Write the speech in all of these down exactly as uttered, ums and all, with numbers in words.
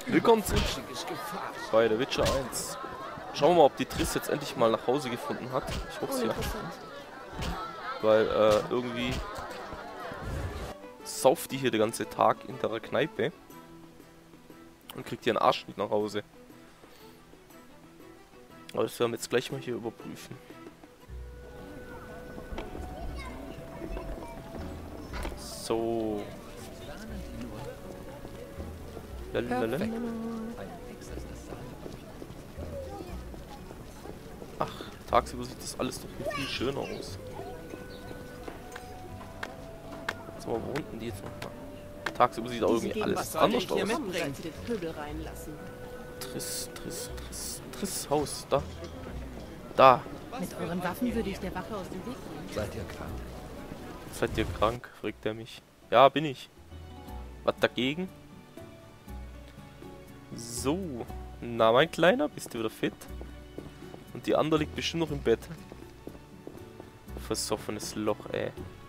Willkommen zurück bei The Witcher eins. Schauen wir mal, ob die Triss jetzt endlich mal nach Hause gefunden hat. Ich hoffe es ja. Weil äh, irgendwie sauft die hier den ganzen Tag in der Kneipe und kriegt ihren Arsch nicht nach Hause. Aber das werden wir jetzt gleich mal hier überprüfen. So. Lalalala. Ach, tagsüber sieht das alles doch viel schöner aus. So, wo unten die jetzt noch mal? Tagsüber sieht auch irgendwie alles anders aus. Triss, Triss, Triss, Triss, Haus, da. Da. Mit euren Waffen würde ich der Wache aus dem Weg gehen. Seid ihr krank? Seid ihr krank? Fragt er mich. Ja, bin ich. Was dagegen? So. Na, mein Kleiner, bist du wieder fit? Und die andere liegt bestimmt noch im Bett. Versoffenes Loch, ey.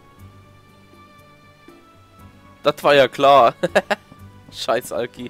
Das war ja klar. Scheiß Alki.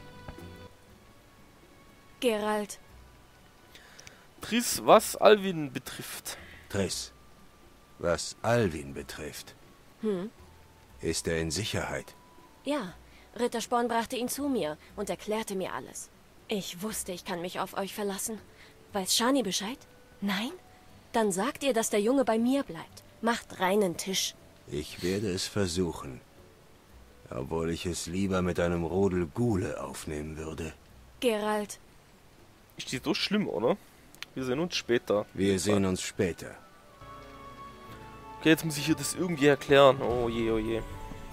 Geralt. Triss, was Alvin betrifft. Triss, was Alvin betrifft, Hm? ist er in Sicherheit. Ja, Ritter Sporn brachte ihn zu mir und erklärte mir alles. Ich wusste, ich kann mich auf euch verlassen. Weiß Shani Bescheid? Nein? Dann sagt ihr, dass der Junge bei mir bleibt. Macht reinen Tisch. Ich werde es versuchen. Obwohl ich es lieber mit einem Rodel Gule aufnehmen würde. Geralt. Ist die so schlimm, oder? Wir sehen uns später. Wir sehen uns später. Okay, jetzt muss ich hier das irgendwie erklären. Oh je, oh je.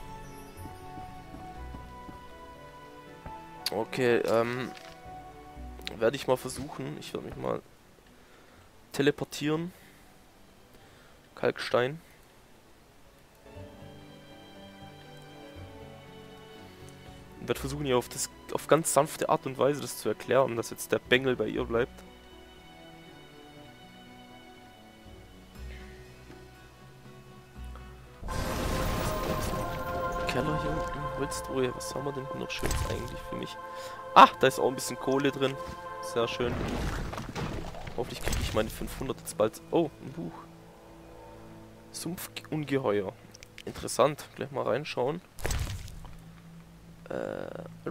Okay, ähm... werde ich mal versuchen. Ich werde mich mal teleportieren. Kalkstein. Und werde versuchen, hier auf, das, auf ganz sanfte Art und Weise das zu erklären, dass jetzt der Bengel bei ihr bleibt. Keller hier unten, Holztruhe, was haben wir denn noch Schönes eigentlich für mich? Ah, da ist auch ein bisschen Kohle drin. Sehr schön. Hoffentlich kriege ich meine fünfhundert jetzt bald. Oh, ein Buch. Sumpfungeheuer. Interessant. Gleich mal reinschauen. Äh.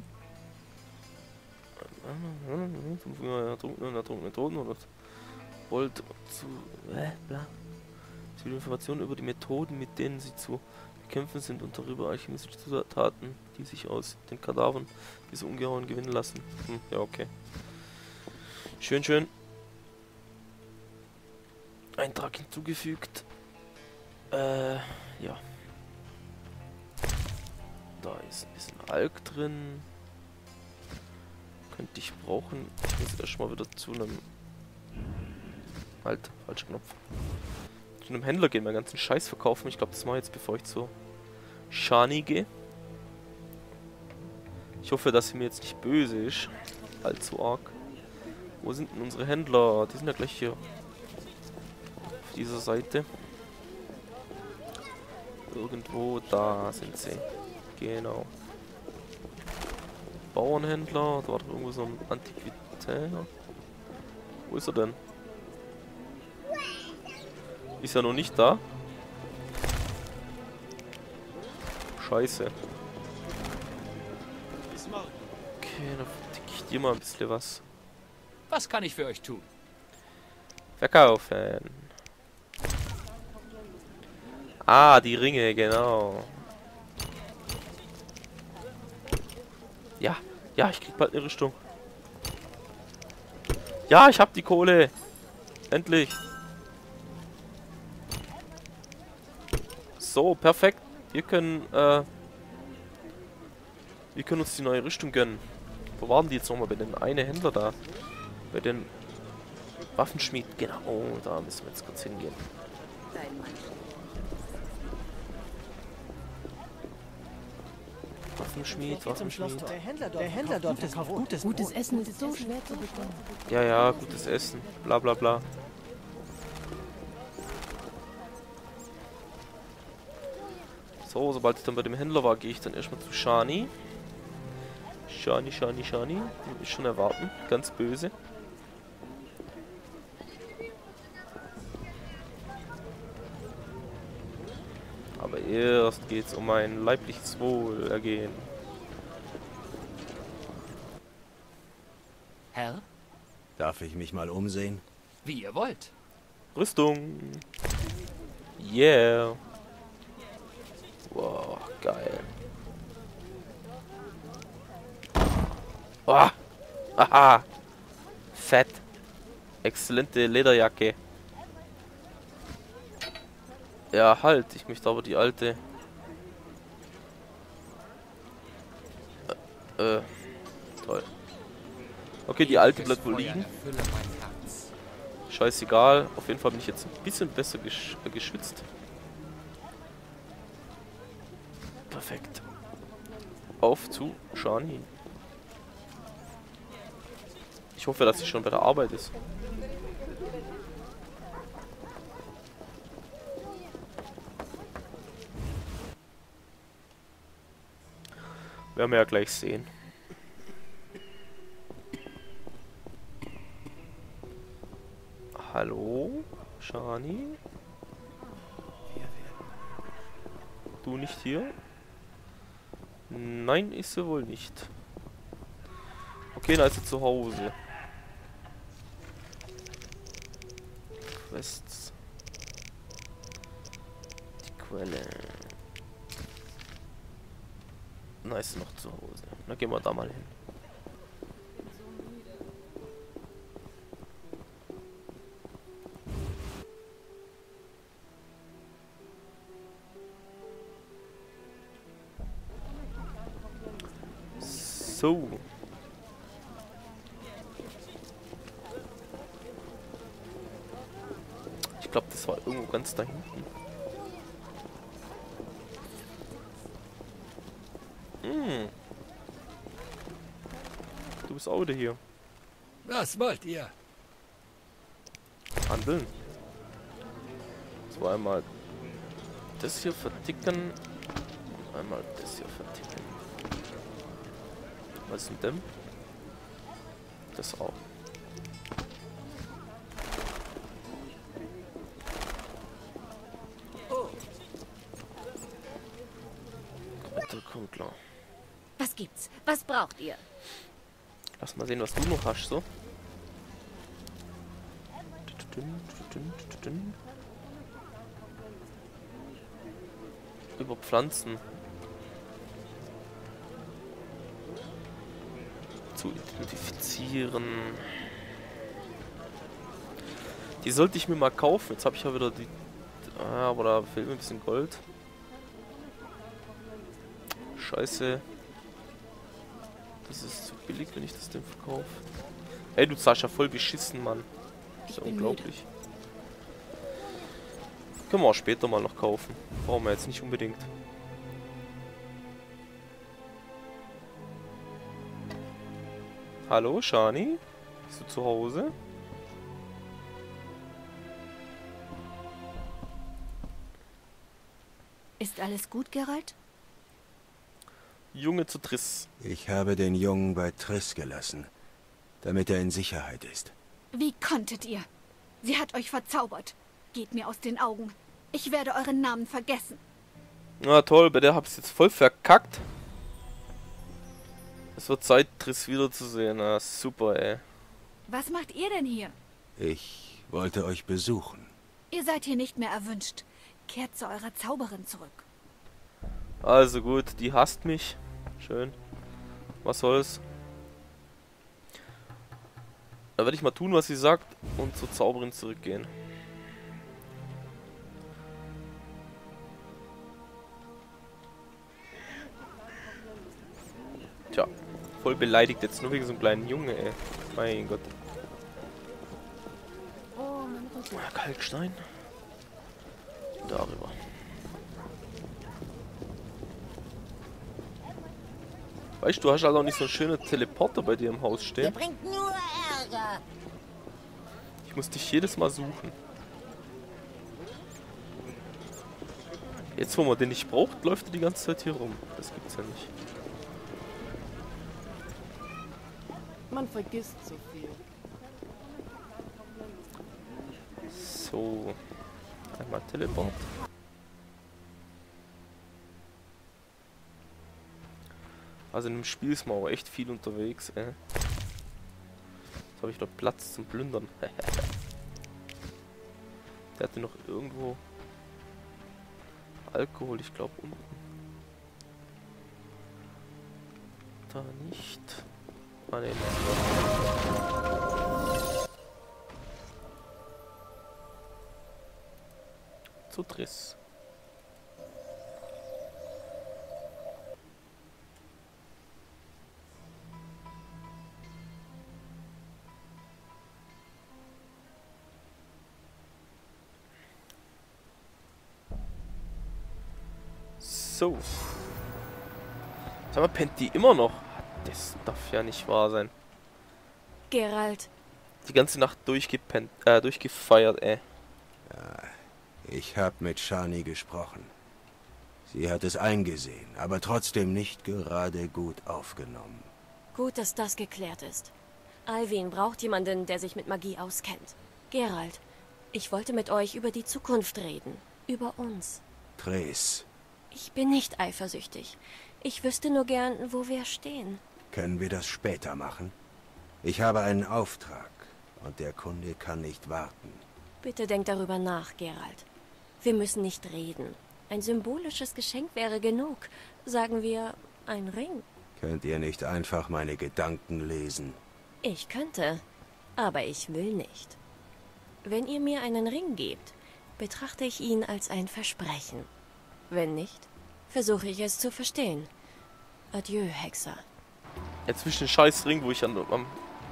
Ertrunkene, ertrunkene Toten oder wollt zu. Äh, bla. Sie will Informationen über die Methoden, mit denen sie zu kämpfen sind und darüber alchemistische Zutaten, die sich aus den Kadavern dieser Ungeheuren gewinnen lassen. Hm, ja, okay. Schön, schön. Eintrag hinzugefügt. Äh, ja. Da ist ein bisschen Alk drin. Könnte ich brauchen. Ich muss erstmal wieder zu einem... Halt, falscher Knopf. Zu einem Händler gehen, meinen ganzen Scheiß verkaufen. Ich glaube, das mache ich jetzt, bevor ich zu Shani gehe. Ich hoffe, dass sie mir jetzt nicht böse ist. Allzu arg. Wo sind denn unsere Händler? Die sind ja gleich hier. Auf dieser Seite. Irgendwo da sind sie. Genau. Bauernhändler. Da war doch irgendwo so ein Antiquität. Wo ist er denn? Ist er noch nicht da? Scheiße. Okay, dann verticke ich dir mal ein bisschen was. Was kann ich für euch tun? Verkaufen. Ah, die Ringe, genau. Ja, ja, ich krieg bald eine Rüstung. Ja, ich hab die Kohle. Endlich. So, perfekt. Wir können, äh... wir können uns die neue Rüstung gönnen. Wo waren die jetzt nochmal? Bei den einen Händler da? Bei den Waffenschmied. Genau, oh, da müssen wir jetzt kurz hingehen. Waffenschmied, Waffenschmied. Der Händler dort, der Händler dort verkauft gutes, gutes Essen ist so schwer zu bekommen. Ja, ja, gutes Essen. Bla bla bla. So, sobald ich dann bei dem Händler war, gehe ich dann erstmal zu Shani. Shani, Shani, Shani. Ich schon erwarten. Ganz böse. Aber erst geht's um mein leibliches Wohlergehen. Herr? Darf ich mich mal umsehen? Wie ihr wollt. Rüstung. Yeah. Wow, geil. Oh. Aha. Fett. Exzellente Lederjacke. Ja, halt. Ich möchte aber die alte. Äh, äh. Toll. Okay, die alte bleibt wohl liegen. Scheißegal. Auf jeden Fall bin ich jetzt ein bisschen besser gesch äh, geschützt. Perfekt. Auf zu Shani. Ich hoffe, dass sie schon bei der Arbeit ist. Werden wir ja gleich sehen. Hallo, Shani? Du nicht hier? Nein, ist sie wohl nicht. Okay, da ist sie zu Hause. Quests. Die Quelle. Na, ist sie noch zu Hause. Na, gehen wir da mal hin. So. Ich glaube, das war irgendwo ganz da hinten. Hm. Du bist auch wieder hier. Was wollt ihr? Handeln. So, einmal das hier verticken. Einmal das hier verticken. Was ist mit dem? Das auch. Kommt klar. Was gibt's? Was braucht ihr? Lass mal sehen, was du noch hast, so. Über Pflanzen. Zu identifizieren. Die sollte ich mir mal kaufen. Jetzt habe ich ja wieder die... Ah, aber da fehlt mir ein bisschen Gold. Scheiße. Das ist zu billig, wenn ich das Ding verkaufe. Ey, du zahlst ja voll beschissen, Mann. Das ist ja unglaublich. Können wir auch später mal noch kaufen. Brauchen wir jetzt nicht unbedingt. Hallo, Shani? Bist du zu Hause? Ist alles gut, Geralt? Junge zu Triss. Ich habe den Jungen bei Triss gelassen, damit er in Sicherheit ist. Wie konntet ihr? Sie hat euch verzaubert. Geht mir aus den Augen. Ich werde euren Namen vergessen. Na toll, bei der hab ich jetzt voll verkackt. Es wird Zeit, Triss wiederzusehen. Na super, ey. Was macht ihr denn hier? Ich wollte euch besuchen. Ihr seid hier nicht mehr erwünscht. Kehrt zu eurer Zauberin zurück. Also gut, die hasst mich. Schön. Was soll's? Da werde ich mal tun, was sie sagt und zur Zauberin zurückgehen. Tja, voll beleidigt jetzt nur wegen so einem kleinen Junge, ey. Mein Gott. Ja, Kalkstein. Darüber. Weißt du, du hast also auch nicht so einen schönen Teleporter bei dir im Haus stehen. Der bringt nur Ärger. Ich muss dich jedes Mal suchen. Jetzt, wo man den nicht braucht, läuft er die ganze Zeit hier rum. Das gibt's ja nicht. Man vergisst so viel. So. Einmal Teleport. Also in dem Spiel ist man auch echt viel unterwegs, ey. Jetzt habe ich noch Platz zum Plündern. Der hatte noch irgendwo Alkohol, ich glaube unten. Da nicht. Ah, ne, zu Triss. So. Sag mal, pennt die immer noch? Das darf ja nicht wahr sein. Geralt. Die ganze Nacht durchgepennt, äh, durchgefeiert, ey. Ja, ich hab mit Shani gesprochen. Sie hat es eingesehen, aber trotzdem nicht gerade gut aufgenommen. Gut, dass das geklärt ist. Alvin braucht jemanden, der sich mit Magie auskennt. Geralt, ich wollte mit euch über die Zukunft reden. Über uns. Triss. Ich bin nicht eifersüchtig. Ich wüsste nur gern, wo wir stehen. Können wir das später machen? Ich habe einen Auftrag und der Kunde kann nicht warten. Bitte denkt darüber nach, Geralt. Wir müssen nicht reden. Ein symbolisches Geschenk wäre genug. Sagen wir, ein Ring. Könnt ihr nicht einfach meine Gedanken lesen? Ich könnte, aber ich will nicht. Wenn ihr mir einen Ring gebt, betrachte ich ihn als ein Versprechen. Wenn nicht, versuche ich es zu verstehen. Adieu, Hexer. Ja, zwischen den scheiß Ring, wo ich an am...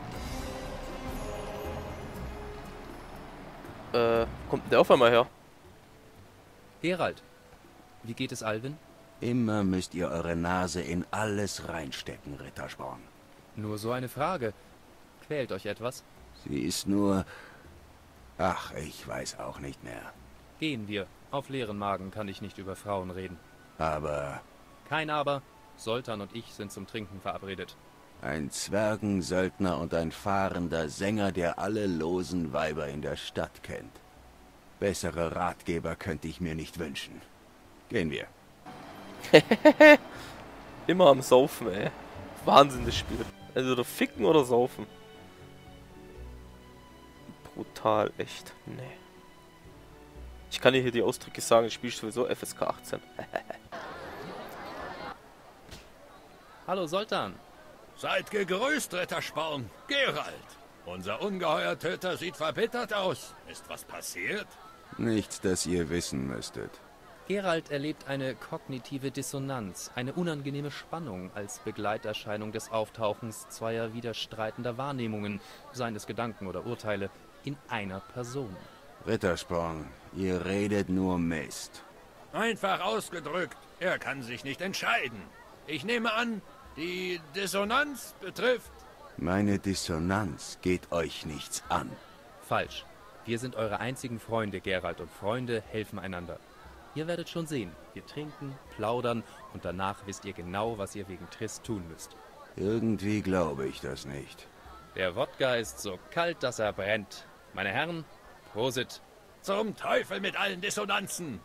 Äh, kommt denn der auf einmal her? Geralt, wie geht es Alvin? Immer müsst ihr eure Nase in alles reinstecken, Rittersporn. Nur so eine Frage. Quält euch etwas? Sie ist nur... Ach, ich weiß auch nicht mehr. Gehen wir. Auf leeren Magen kann ich nicht über Frauen reden. Aber... Kein Aber. Soltan und ich sind zum Trinken verabredet. Ein Zwergensöldner und ein fahrender Sänger, der alle losen Weiber in der Stadt kennt. Bessere Ratgeber könnte ich mir nicht wünschen. Gehen wir. Immer am Saufen, ey. Wahnsinn, das Spiel. Also oder ficken oder saufen. Brutal, echt. Nee. Ich kann dir hier die Ausdrücke sagen, ich spiele sowieso F S K achtzehn. Hallo Soltan. Seid gegrüßt, Rittersporn. Geralt. Unser Ungeheuertöter sieht verbittert aus. Ist was passiert? Nichts, das ihr wissen müsstet. Geralt erlebt eine kognitive Dissonanz, eine unangenehme Spannung als Begleiterscheinung des Auftauchens zweier widerstreitender Wahrnehmungen, seien es Gedanken oder Urteile, in einer Person. Rittersporn, ihr redet nur Mist. Einfach ausgedrückt, er kann sich nicht entscheiden. Ich nehme an, die Dissonanz betrifft... Meine Dissonanz geht euch nichts an. Falsch. Wir sind eure einzigen Freunde, Geralt, und Freunde helfen einander. Ihr werdet schon sehen. Wir trinken, plaudern und danach wisst ihr genau, was ihr wegen Triss tun müsst. Irgendwie glaube ich das nicht. Der Wodka ist so kalt, dass er brennt. Meine Herren, Prosit. Zum Teufel mit allen Dissonanzen!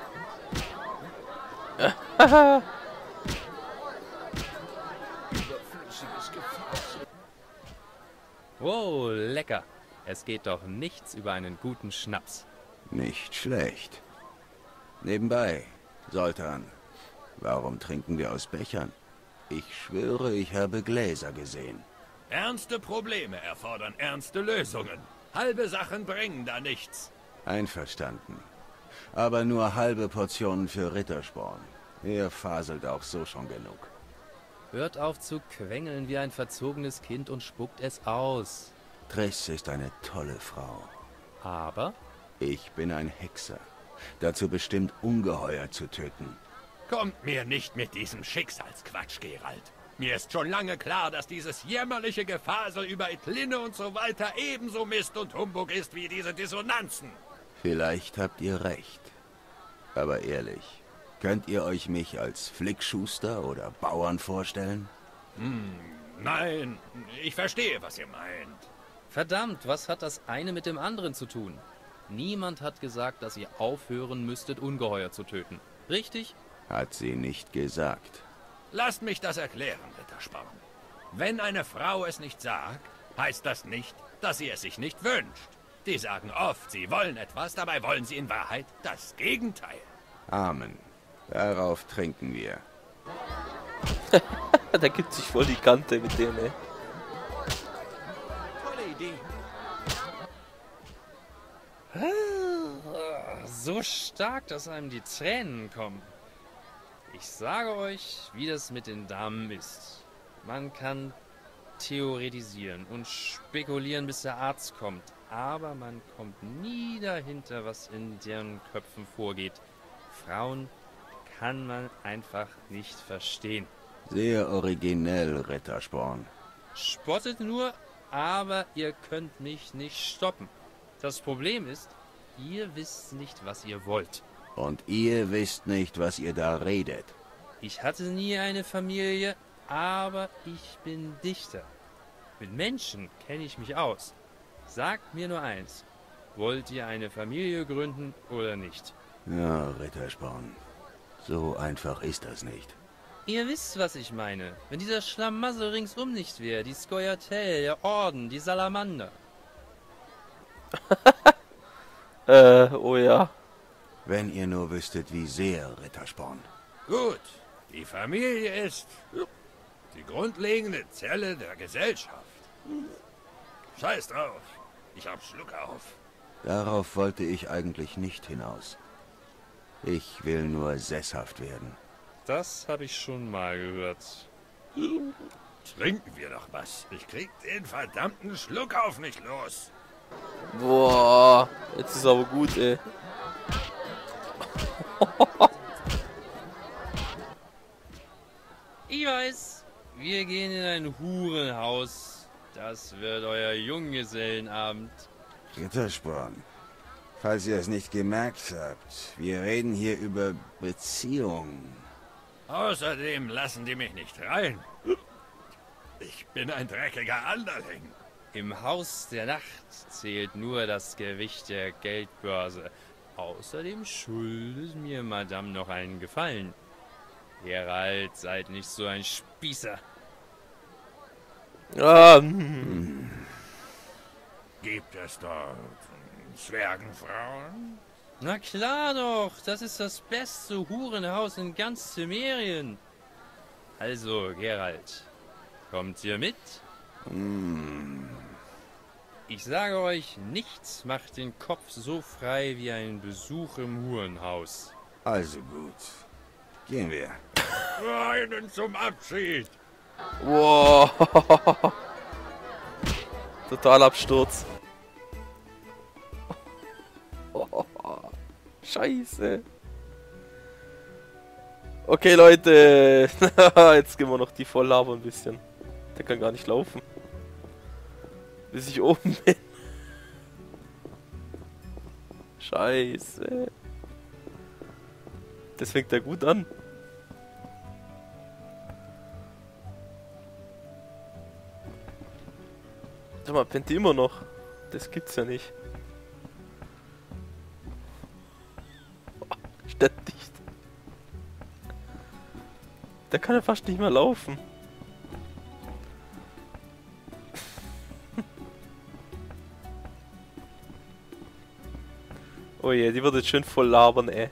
Wow, lecker. Es geht doch nichts über einen guten Schnaps. Nicht schlecht. Nebenbei, Soltan, warum trinken wir aus Bechern? Ich schwöre, ich habe Gläser gesehen. Ernste Probleme erfordern ernste Lösungen. Halbe Sachen bringen da nichts. Einverstanden. Aber nur halbe Portionen für Rittersporn. Er faselt auch so schon genug. Hört auf zu quengeln wie ein verzogenes Kind und spuckt es aus. Triss ist eine tolle Frau. Aber? Ich bin ein Hexer. Dazu bestimmt, Ungeheuer zu töten. Kommt mir nicht mit diesem Schicksalsquatsch, Geralt. Mir ist schon lange klar, dass dieses jämmerliche Gefasel über Etlinne und so weiter ebenso Mist und Humbug ist wie diese Dissonanzen. Vielleicht habt ihr recht. Aber ehrlich, könnt ihr euch mich als Flickschuster oder Bauern vorstellen? Hm, Nein, ich verstehe, was ihr meint. Verdammt, was hat das eine mit dem anderen zu tun? Niemand hat gesagt, dass ihr aufhören müsstet, Ungeheuer zu töten. Richtig? Hat sie nicht gesagt. Lasst mich das erklären, Rittersporn. Wenn eine Frau es nicht sagt, heißt das nicht, dass sie es sich nicht wünscht. Die sagen oft, sie wollen etwas, dabei wollen sie in Wahrheit das Gegenteil. Amen. Darauf trinken wir. Da gibt sich voll die Kante mit dem, ey. Tolle Idee. So stark, dass einem die Tränen kommen. Ich sage euch, wie das mit den Damen ist. Man kann theoretisieren und spekulieren, bis der Arzt kommt. Aber man kommt nie dahinter, was in deren Köpfen vorgeht. Frauen kann man einfach nicht verstehen. Sehr originell, Rittersporn. Spottet nur, aber ihr könnt mich nicht stoppen. Das Problem ist, ihr wisst nicht, was ihr wollt. Und ihr wisst nicht, was ihr da redet. Ich hatte nie eine Familie, aber ich bin Dichter. Mit Menschen kenne ich mich aus. Sagt mir nur eins. Wollt ihr eine Familie gründen oder nicht? Ja, Rittersporn. So einfach ist das nicht. Ihr wisst, was ich meine. Wenn dieser Schlamassel ringsum nicht wäre, die Scoia'tael, der Orden, die Salamander. Äh, oh ja. Wenn ihr nur wüsstet, wie sehr, Rittersporn. Gut, die Familie ist die grundlegende Zelle der Gesellschaft. Scheiß drauf, ich hab Schluck auf. Darauf wollte ich eigentlich nicht hinaus. Ich will nur sesshaft werden. Das habe ich schon mal gehört. Trinken wir doch was. Ich krieg den verdammten Schluck auf nicht los. Boah, jetzt ist aber gut, ey. Ich weiß, wir gehen in ein Hurenhaus. Das wird euer Junggesellenabend. Rittersporn, falls ihr es nicht gemerkt habt, wir reden hier über Beziehungen. Außerdem lassen die mich nicht rein. Ich bin ein dreckiger Anderling. Im Haus der Nacht zählt nur das Gewicht der Geldbörse. Außerdem schuldet mir Madame noch einen Gefallen. Geralt, seid nicht so ein Spießer. Ah, hm. Gibt es dort Zwergenfrauen? Na klar doch, das ist das beste Hurenhaus in ganz Temerien. Also, Geralt, kommt ihr mit? Hm. Ich sage euch, nichts macht den Kopf so frei wie ein Besuch im Hurenhaus. Also gut. Gehen wir. Einen zum Abschied. Wow. Totalabsturz. Scheiße. Okay, Leute. Jetzt gehen wir noch die voll labern ein bisschen. Der kann gar nicht laufen. Bis ich oben bin. Scheiße. Das fängt ja gut an. Sag mal, pennt die immer noch? Das gibt's ja nicht. Stadtdicht. Der kann ja fast nicht mehr laufen. Oh je, die wird jetzt schön voll labern, ey.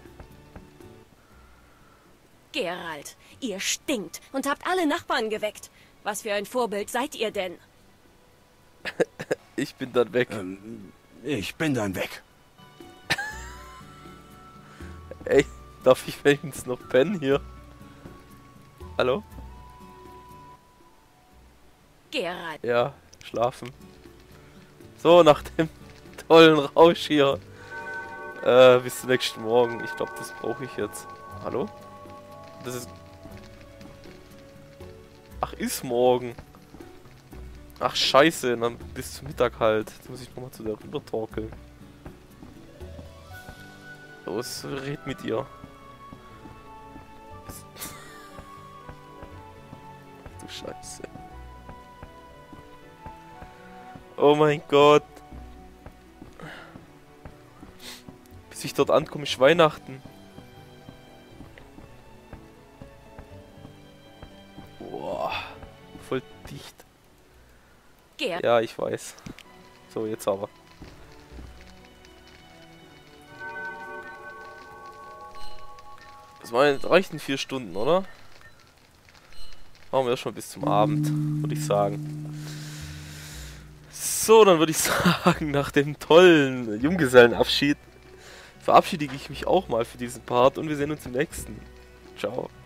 Geralt, ihr stinkt und habt alle Nachbarn geweckt. Was für ein Vorbild seid ihr denn? Ich bin dann weg. Ähm, ich bin dann weg. Ey, darf ich wenigstens noch pennen hier? Hallo? Geralt. Ja, schlafen. So, nach dem tollen Rausch hier. Äh, bis zum nächsten Morgen. Ich glaube, das brauche ich jetzt. Hallo? Das ist... Ach, ist morgen. Ach, scheiße. Dann bis zum Mittag halt. Jetzt muss ich nochmal zu der rüber torkeln. Los, red mit ihr. Du Scheiße. Oh mein Gott. Bis ich dort ankomme, ist Weihnachten. Boah. Voll dicht. Gerd. Ja, ich weiß. So, jetzt aber. Das waren, reichten vier Stunden, oder? Machen wir schon bis zum Abend, würde ich sagen. So, dann würde ich sagen, nach dem tollen Junggesellenabschied verabschiede ich mich auch mal für diesen Part und wir sehen uns im nächsten. Ciao.